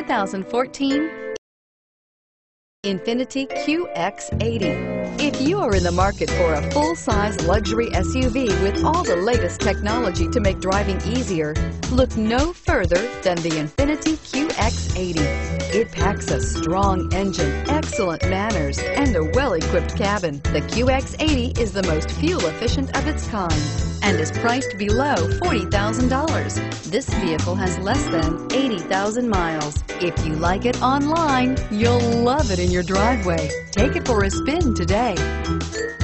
2014 Infiniti QX80. If you are in the market for a full-size luxury SUV with all the latest technology to make driving easier, look no further than the Infiniti QX80. It packs a strong engine, excellent manners, and a well-equipped cabin. The QX80 is the most fuel-efficient of its kind and is priced below $40,000. This vehicle has less than 80,000 miles. If you like it online, you'll love it in your driveway. Take it for a spin today.